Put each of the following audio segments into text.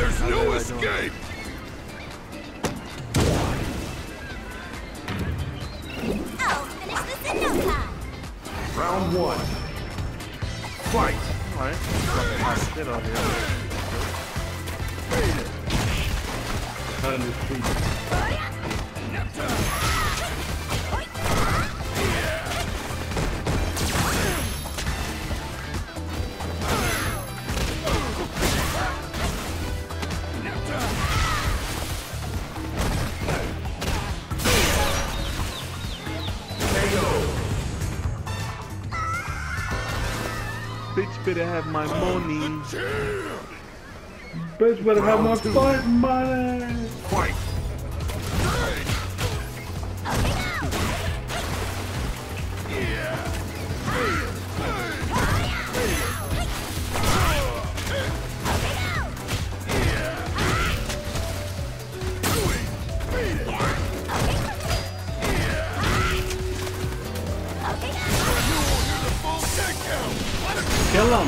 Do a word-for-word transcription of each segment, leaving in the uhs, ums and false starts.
There's no escape! I'll finish this in no time. Round one. Fight! Alright, get out here. Cut in his feet. Bitch better have my money. Bitch better have my Round two. fight money. Fight! Kill him.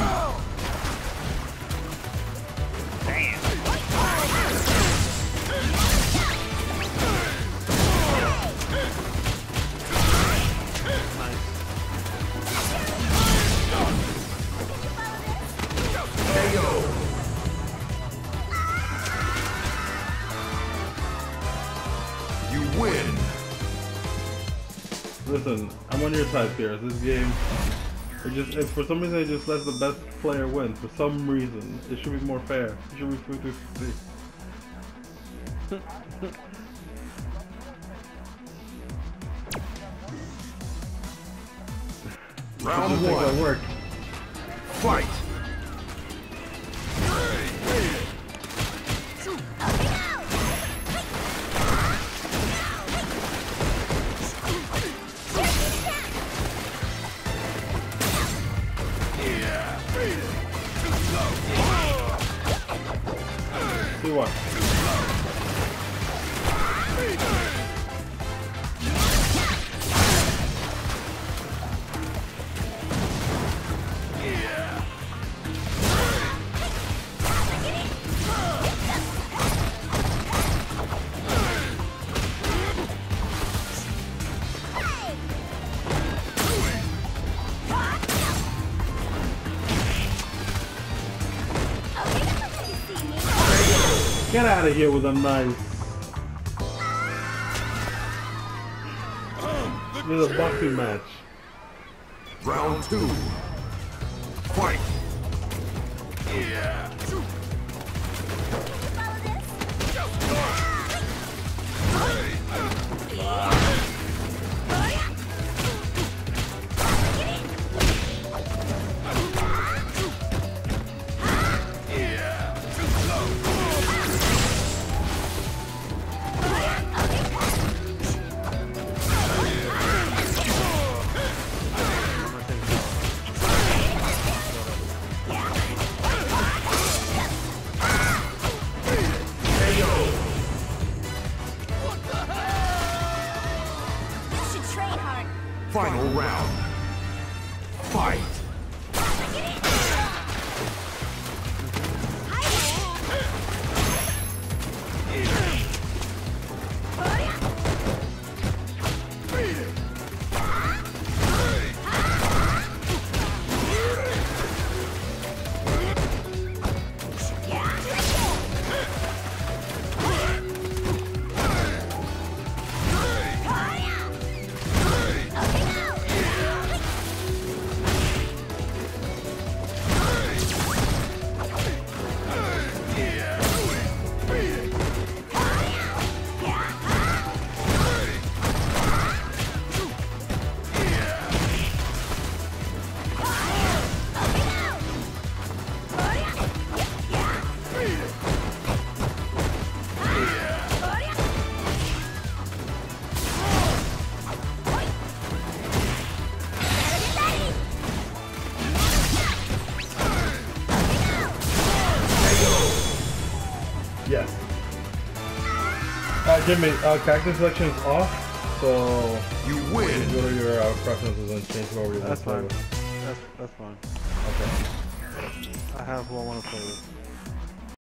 You win! Listen, I'm on your side, Pierce. This game, it just if for some reason it just lets the best player win. For some reason, it should be more fair. It should be fifty fifty. Round I think that one. worked. Fight! See what? Get out of here with a knife. This is a boxing match. Round two. Fight! Final round. Fight! Yes. Uh, Jimmy, uh, character selection is off, so You you win! go to your uh, preferences and change whoever you want That's to play fine. with. That's that's fine. Okay. I have who I want to play with.